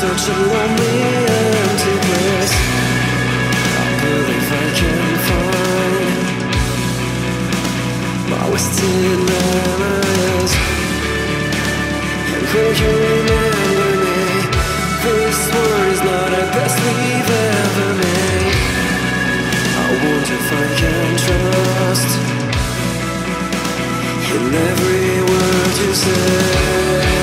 such a lonely, empty place. I believe I can find my wasted memories. And will you remember me? This one is not the best we've ever made. I wonder if I can trust in every word you say.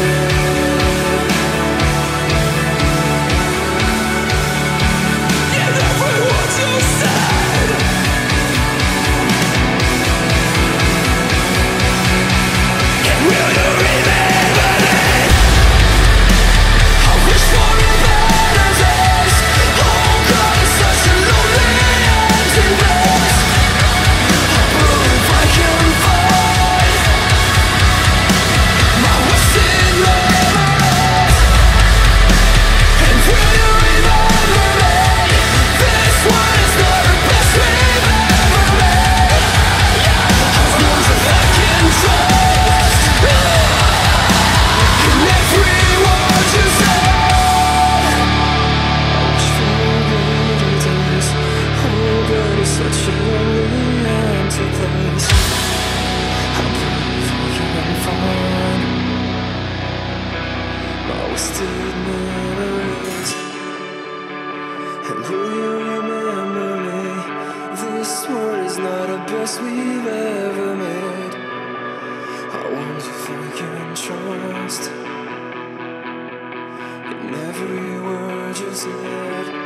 Such a lonely, empty place. I believe I can find my wasted memories. And will you remember me? This one is not the best we've ever made. I wonder if I can trust in every word you said.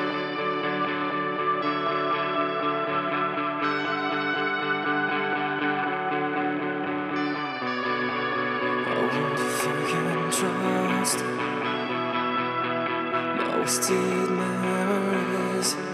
Trust my wasted memories.